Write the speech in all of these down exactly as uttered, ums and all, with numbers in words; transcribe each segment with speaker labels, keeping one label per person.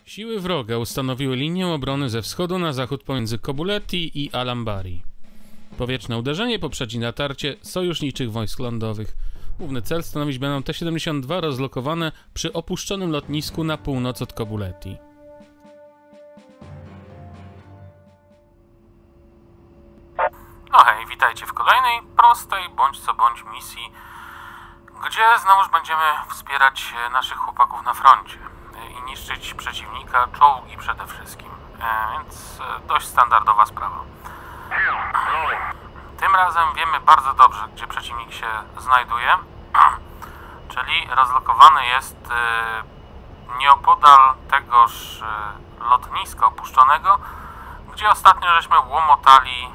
Speaker 1: Siły wroga ustanowiły linię obrony ze wschodu na zachód pomiędzy Kobuleti i Alambari. Powietrzne uderzenie poprzedzi natarcie sojuszniczych wojsk lądowych. Główny cel stanowić będą T siedemdziesiąt dwa rozlokowane przy opuszczonym lotnisku na północ od Kobuleti. No hej, witajcie w kolejnej prostej bądź co bądź misji, gdzie znowuż będziemy wspierać naszych chłopaków na froncie i niszczyć przeciwnika, czołgi przede wszystkim, e, więc dość standardowa sprawa. Tym razem wiemy bardzo dobrze, gdzie przeciwnik się znajduje, czyli rozlokowany jest e, nieopodal tegoż e, lotniska opuszczonego, gdzie ostatnio żeśmy łomotali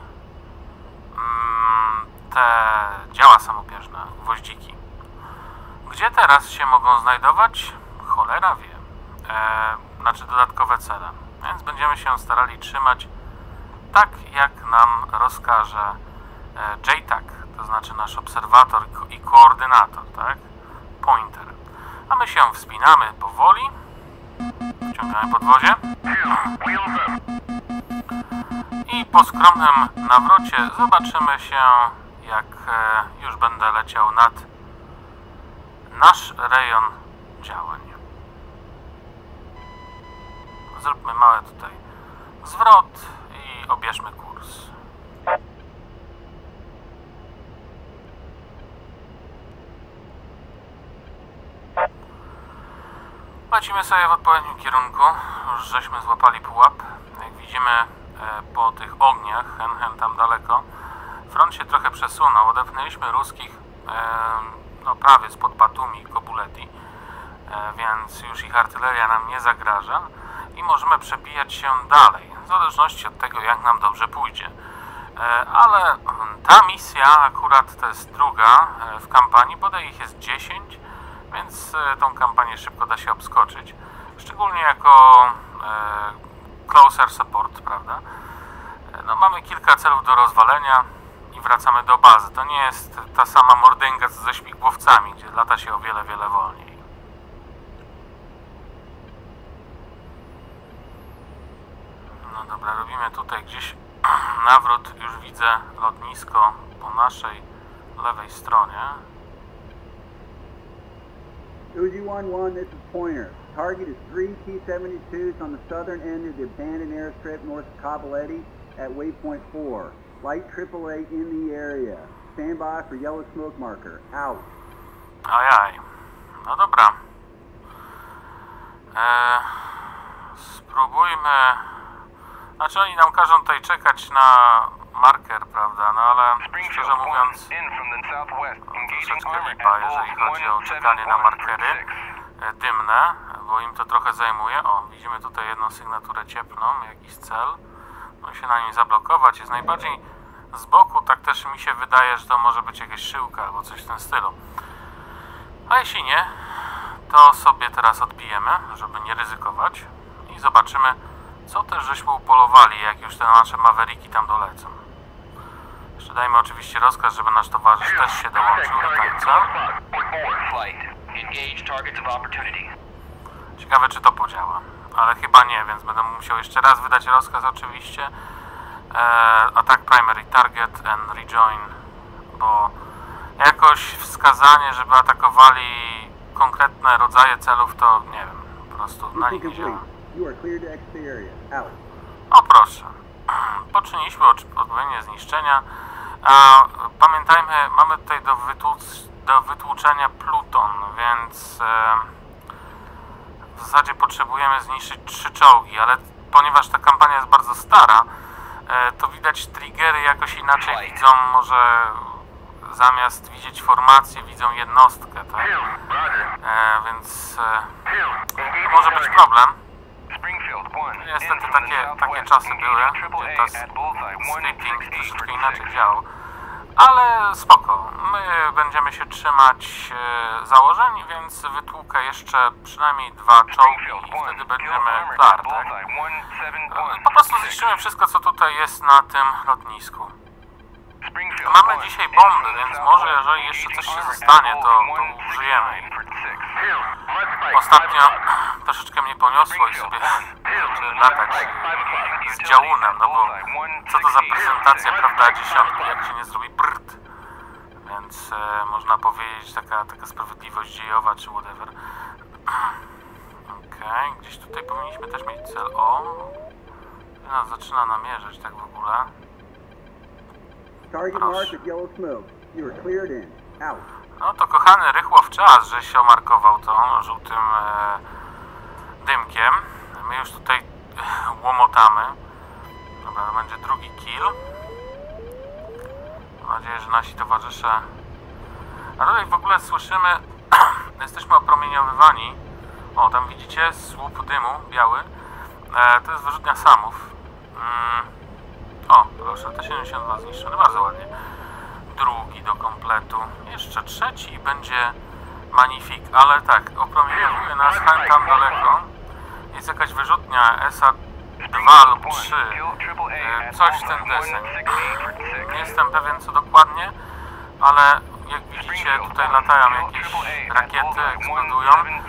Speaker 1: mm, te działa samobieżne, gwoździki. Gdzie teraz się mogą znajdować? Cholera wie. E, znaczy dodatkowe cele. Więc będziemy się starali trzymać tak, jak nam rozkaże e, J TAC, to znaczy nasz obserwator i koordynator, tak? Pointer. A my się wspinamy powoli. Wciągamy podwozie. I po skromnym nawrocie zobaczymy się, jak e, już będę leciał nad nasz rejon działań. Zróbmy mały tutaj zwrot i obierzmy kurs. Lecimy sobie w odpowiednim kierunku. Już żeśmy złapali pułap. Jak widzimy e, po tych ogniach, hen, hen tam daleko, front się trochę przesunął. Odepchnęliśmy ruskich e, no prawie spod Batumi i Kobuleti, e, więc już ich artyleria nam nie zagraża i możemy przebijać się dalej, w zależności od tego, jak nam dobrze pójdzie. E, ale ta misja akurat to jest druga e, w kampanii, bodaj ich jest dziesięć, więc e, tą kampanię szybko da się obskoczyć, szczególnie jako e, closer support, prawda? E, no, mamy kilka celów do rozwalenia i wracamy do bazy. To nie jest ta sama mordęga co ze śmigłowcami, gdzie lata się o wiele, wiele wolniej. No dobra, robimy tutaj gdzieś nawrót. Już widzę lotnisko po naszej lewej stronie.
Speaker 2: Uzi one one, this is Pointer. Target is three T seventy-twos on the southern end of the abandoned airstrip north of Kobuleti at waypoint four. Light triple A in the area. Stand by for yellow smoke marker. Out.
Speaker 1: Ajaj. No dobra. Eee, spróbujmy... Znaczy oni nam każą tutaj czekać na marker, prawda? No ale szczerze mówiąc troszeczkę lipa, jeżeli chodzi o czekanie na markery e, dymne, bo im to trochę zajmuje. O, widzimy tutaj jedną sygnaturę cieplną, jakiś cel. No się na nim zablokować jest najbardziej z boku, tak też mi się wydaje, że to może być jakaś szyłka albo coś w tym stylu. A jeśli nie, to sobie teraz odbijemy, żeby nie ryzykować i zobaczymy, co też żeśmy upolowali, jak już te nasze Mavericki tam dolecą. Jeszcze dajmy oczywiście rozkaz, żeby nasz towarzysz też się dołączył do tańca. Ciekawe, czy to podziała, ale chyba nie, więc będę musiał jeszcze raz wydać rozkaz oczywiście. E, attack primary target and rejoin, bo jakoś wskazanie, żeby atakowali konkretne rodzaje celów, to nie wiem, po prostu na nich nie działa. O proszę, poczyniliśmy odpowiednie zniszczenia, a pamiętajmy, mamy tutaj do, wytłuc do wytłuczenia Pluton, więc e, w zasadzie potrzebujemy zniszczyć trzy czołgi, ale ponieważ ta kampania jest bardzo stara, e, to widać triggery jakoś inaczej widzą, może zamiast widzieć formację, widzą jednostkę, tak? E, więc e, to może być problem. Niestety takie, takie czasy były, gdzie ta scripting troszeczkę inaczej działał. Ale spoko, my będziemy się trzymać e, założeń, więc wytłukę jeszcze przynajmniej dwa czołgi i wtedy będziemy klar, tak? Po prostu zniszczymy wszystko, co tutaj jest na tym lotnisku. Mamy dzisiaj bomby, więc może jeżeli jeszcze coś się zostanie, to, to użyjemy ich. Ostatnio troszeczkę mnie poniosło i sobie zacząłem latać z działunem, no bo co to za prezentacja, prawda, dziesiątki, jak się nie zrobi brd. Więc e, można powiedzieć taka, taka sprawiedliwość dziejowa czy whatever. Okej, okay, gdzieś tutaj powinniśmy też mieć cel. O, nas zaczyna namierzać tak w ogóle. No to kochany Rychłow czas, że się omarkował to żółtym e, dymkiem. My już tutaj e, łomotamy. Dobra, to będzie drugi kill. Mam nadzieję, że nasi towarzysze... A tutaj w ogóle słyszymy... Jesteśmy opromieniowywani. O, tam widzicie słup dymu biały. E, to jest wyrzutnia samów. Mm. O, proszę, T siedemdziesiąt dwa zniszczony, bardzo ładnie. Drugi do kompletu. Jeszcze trzeci i będzie magnifik. Ale tak, opromieniowuje nas tam daleko. Jest jakaś wyrzutnia S A dwa lub trzy. E, coś w ten deseń. Nie jestem pewien co dokładnie, ale jak widzicie tutaj latają jakieś rakiety, eksplodują.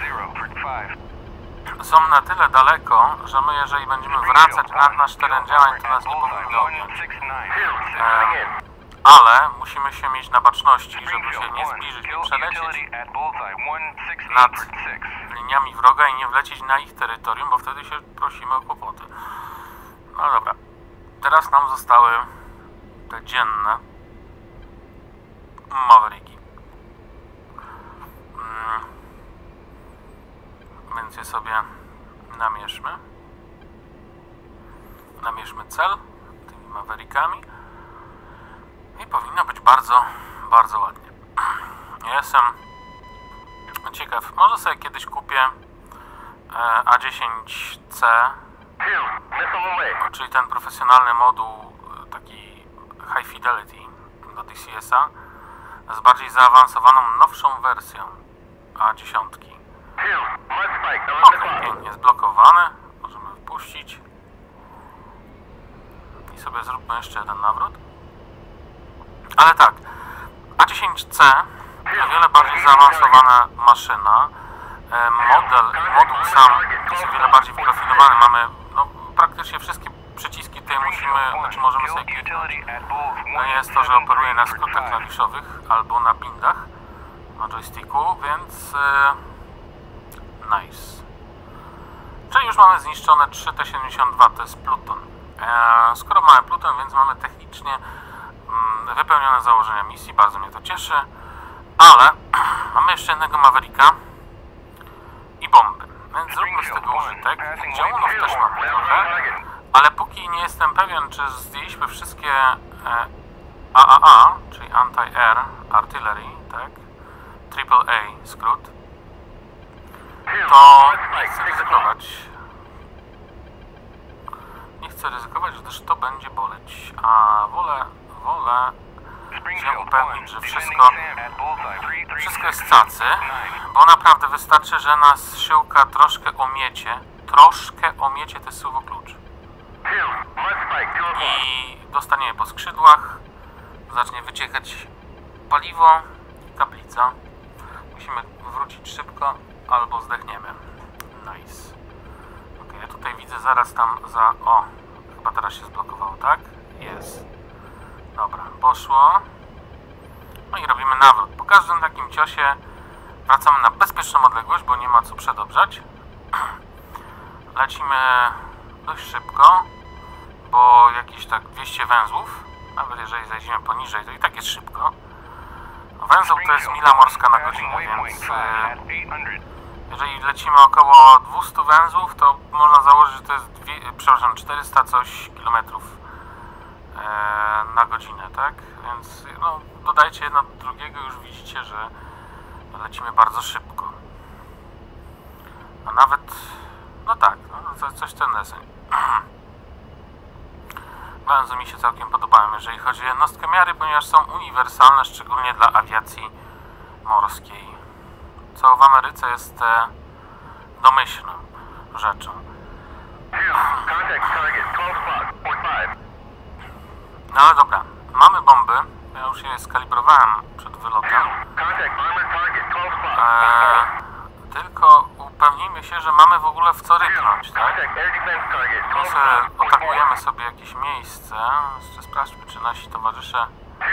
Speaker 1: Są na tyle daleko, że my jeżeli będziemy wracać na nasz teren działań, to nas nie powinno objąć. E, ale musimy się mieć na baczności, żeby się nie zbliżyć, nie przelecieć nad liniami wroga i nie wlecieć na ich terytorium, bo wtedy się prosimy o kłopoty. No dobra, teraz nam zostały te dzienne Mavericki. Mm. Więc je sobie namierzmy. Namierzmy cel tymi Maverickami. I powinno być bardzo, bardzo ładnie. Ja jestem ciekaw. Może sobie kiedyś kupię A dziesięć C, czyli ten profesjonalny moduł, taki High Fidelity do D C S a z bardziej zaawansowaną, nowszą wersją A dziesięć. Ok, pięknie zblokowane. Możemy wpuścić. I sobie zróbmy jeszcze jeden nawrót. Ale tak, A dziesięć C o wiele bardziej zaawansowana maszyna. Model i moduł sam jest o wiele bardziej wyprofilowany. Mamy no, praktycznie wszystkie przyciski tutaj musimy, znaczy możemy sobie kliknąć. No jest to, że operuje na skrótach klawiszowych albo na bindach na joysticku, więc yy, nice. Czyli już mamy zniszczone trzy T siedemdziesiąt dwa, to jest Pluton. Eee, skoro mamy Pluton, więc mamy technicznie mm, wypełnione założenia misji, bardzo mnie to cieszy, ale mamy jeszcze jednego Mavericka i bomby, więc zróbmy z tego użytek. Działunów też mamy trochę, ale póki nie jestem pewien, czy zdjęliśmy wszystkie e, A A A, czyli Anti-Air Artillery, tak? Triple A skrót, to nie chcę ryzykować. Nie chcę ryzykować, gdyż to będzie boleć, a wolę, wolę się upewnić, że wszystko, wszystko jest cacy, bo naprawdę wystarczy, że nas siłka troszkę omiecie, troszkę omiecie, to jest słowo klucz. I dostaniemy po skrzydłach, zacznie wyciekać paliwo i kaplica. Musimy wrócić szybko, albo zdechniemy. Nice. Ok, ja tutaj widzę zaraz tam za... O, chyba teraz się zblokowało, tak? Jest. Dobra, poszło. No i robimy nawrót. Po każdym takim ciosie wracamy na bezpieczną odległość, bo nie ma co przedobrzać. Lecimy dość szybko, bo jakieś tak dwieście węzłów, nawet jeżeli zejdziemy poniżej, to i tak jest szybko. Węzeł to jest mila morska na godzinę, więc e, jeżeli lecimy około dwieście węzłów, to można założyć, że to jest dwie, przepraszam, czterysta coś kilometrów e, na godzinę, tak? Więc no, dodajcie jedno do drugiego, już widzicie, że lecimy bardzo szybko. A nawet, no tak, no, coś ten deseń. Bardzo mi się całkiem podobają, jeżeli chodzi o jednostkę miary, ponieważ są uniwersalne, szczególnie dla awiacji morskiej, co w Ameryce jest e, domyślną rzeczą. No ale dobra, mamy bomby, ja już je skalibrowałem przed wylotem. E, tylko upewnijmy się, że mamy w ogóle w co ryknąć, tak? My sobie atakujemy sobie jakieś miejsce. Jeszcze sprawdźmy, czy nasi towarzysze...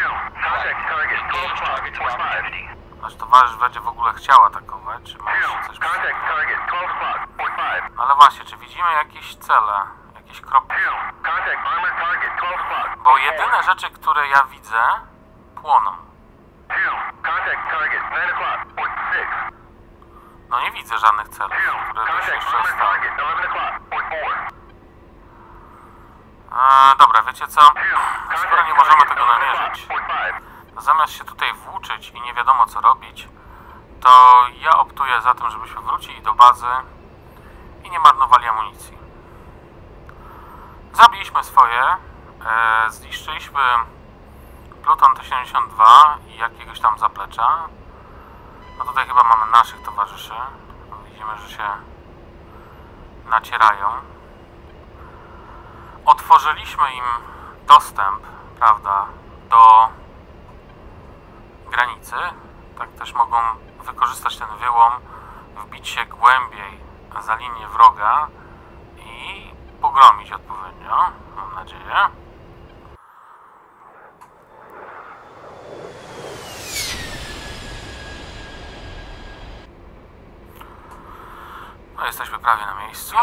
Speaker 1: Nasz towarzysz będzie w ogóle chciał atakować, czy ma jeszcze coś przy sobie. Ale właśnie, czy widzimy jakieś cele, jakieś kropki? Bo jedyne rzeczy, które ja widzę, płoną. No nie widzę żadnych celów, które by się jeszcze stały. Eee, dobra, wiecie co? Skoro nie możemy tego namierzyć, to zamiast się tutaj włóczyć i nie wiadomo co robić, to ja optuję za tym, żebyśmy wrócili do bazy i nie marnowali amunicji. Zabiliśmy swoje, e, zniszczyliśmy Pluton T siedemdziesiąt dwa i jakiegoś tam zaplecza. No tutaj chyba mamy naszych towarzyszy. Widzimy, że się nacierają. Otworzyliśmy im dostęp, prawda, do granicy. Tak też mogą wykorzystać ten wyłom, wbić się głębiej za linię wroga i pogromić odpowiednio, mam nadzieję. No, jesteśmy prawie na miejscu.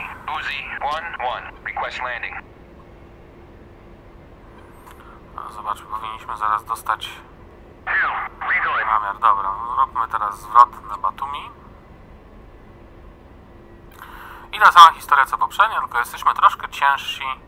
Speaker 1: No, zobaczmy, powinniśmy zaraz dostać namiar. Dobra, róbmy teraz zwrot na Batumi. I ta sama historia co poprzednia, tylko jesteśmy troszkę ciężsi.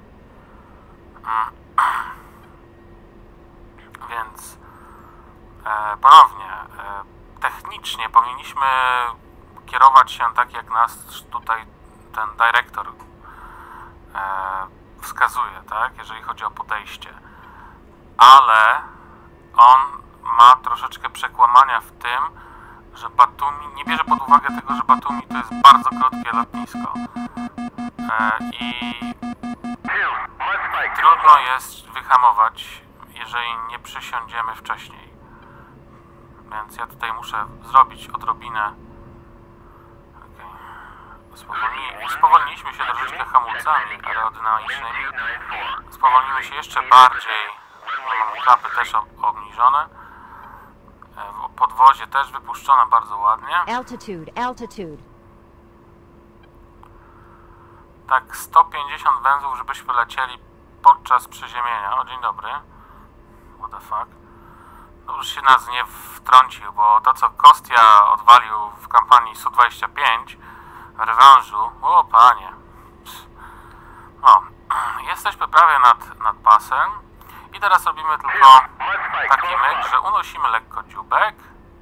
Speaker 1: Więc e, ponownie, e, technicznie powinniśmy kierować się tak, jak nas tutaj ten dyrektor e, wskazuje, tak, jeżeli chodzi o podejście. Ale on ma troszeczkę przekłamania w tym, że Batumi nie bierze pod uwagę tego, że Batumi to jest bardzo krótkie lotnisko. E, I trudno jest wyhamować, jeżeli nie przysiądziemy wcześniej. Więc ja tutaj muszę zrobić odrobinę. Okay. Spowolni... Spowolniliśmy się troszeczkę hamulcami aerodynamicznymi. Spowolnimy się jeszcze bardziej. Mam klapy też obniżone. W podwozie też wypuszczone bardzo ładnie.
Speaker 3: Altitude, altitude.
Speaker 1: Tak sto pięćdziesiąt węzłów, żebyśmy lecieli podczas przeziemienia. O, dzień dobry. What the fuck? Dobrze się nas nie wtrącił, bo to co Kostia odwalił w kampanii S U dwadzieścia pięć w rewanżu, o panie. No, jesteśmy prawie nad, nad pasem i teraz robimy tylko taki myk, że unosimy lekko dzióbek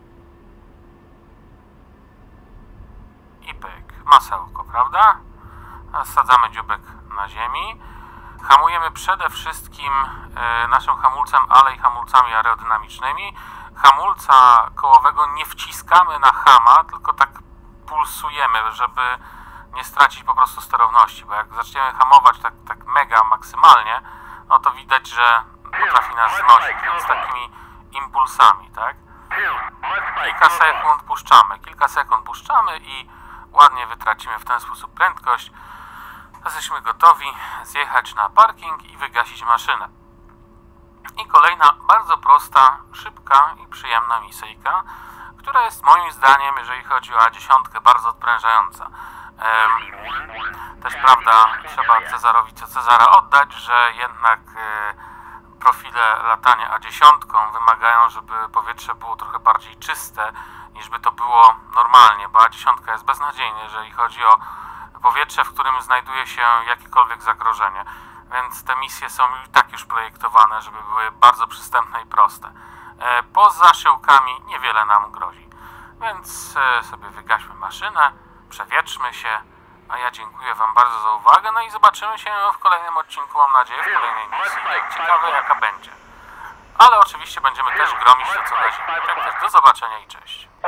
Speaker 1: i pyk, masełko, prawda? Sadzamy dzióbek na ziemi. Hamujemy przede wszystkim e, naszym hamulcem, ale i hamulcami aerodynamicznymi. Hamulca kołowego nie wciskamy na hama, tylko tak pulsujemy, żeby nie stracić po prostu sterowności, bo jak zaczniemy hamować tak, tak mega maksymalnie, no to widać, że potrafi nas znosić, więc takimi impulsami, tak? Kilka sekund puszczamy, kilka sekund puszczamy i ładnie wytracimy w ten sposób prędkość. Jesteśmy gotowi zjechać na parking i wygasić maszynę. I kolejna bardzo prosta, szybka i przyjemna misyjka, która jest moim zdaniem, jeżeli chodzi o A dziesięć, bardzo odprężająca. Ehm, też prawda, trzeba Cezarowi co Cezara oddać, że jednak e, profile latania A dziesięć wymagają, żeby powietrze było trochę bardziej czyste, niż by to było normalnie, bo A dziesięć jest beznadziejny, jeżeli chodzi o powietrze, w którym znajduje się jakiekolwiek zagrożenie. Więc te misje są i tak już projektowane, żeby były bardzo przystępne i proste. E, poza szyłkami niewiele nam grozi. Więc e, sobie wygaśmy maszynę, przewietrzmy się, a ja dziękuję wam bardzo za uwagę, no i zobaczymy się w kolejnym odcinku, mam nadzieję, w kolejnej misji. Ciekawe jaka będzie. Ale oczywiście będziemy też gromić to co na ziemi. Tak też do zobaczenia i cześć.